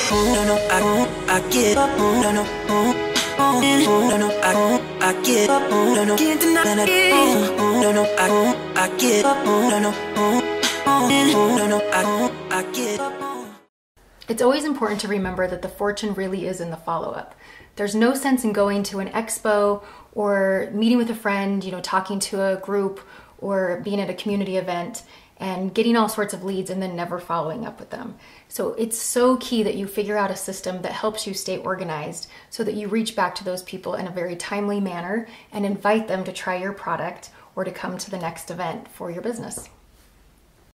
No, no, I get up. No, no, no, no, I get up. No, no, can't deny it. No, no, I get up. No, no, no, I get up. It's always important to remember that the fortune really is in the follow-up. There's no sense in going to an expo or meeting with a friend, talking to a group or being at a community event and getting all sorts of leads and then never following up with them. So it's so key that you figure out a system that helps you stay organized so that you reach back to those people in a very timely manner and invite them to try your product or to come to the next event for your business.